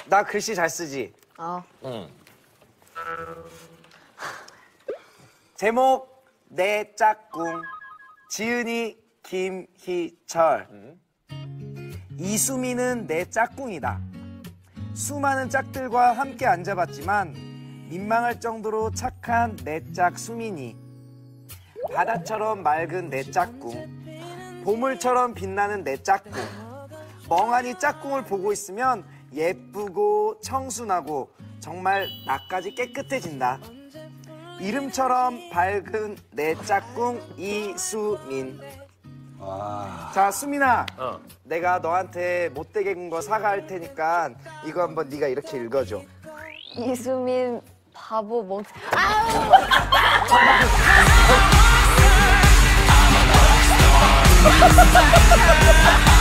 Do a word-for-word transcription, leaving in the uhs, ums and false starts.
나 글씨 잘 쓰지? 어. 응. 제목 내 짝꿍 지은이 김희철. 이수민은 내 짝꿍이다. 수많은 짝들과 함께 앉아봤지만 민망할 정도로 착한 내 짝 수민이, 바다처럼 맑은 내 짝꿍, 보물처럼 빛나는 내 짝꿍, 멍하니 짝꿍을 보고 있으면 예쁘고 청순하고 정말 나까지 깨끗해진다. 이름처럼 밝은 내 짝꿍 이수민. 와. 자, 수민아. 어. 내가 너한테 못되게 군 거 사과할 테니까 이거 한번 네가 이렇게 읽어줘. 이수민 바보 멍. 아우!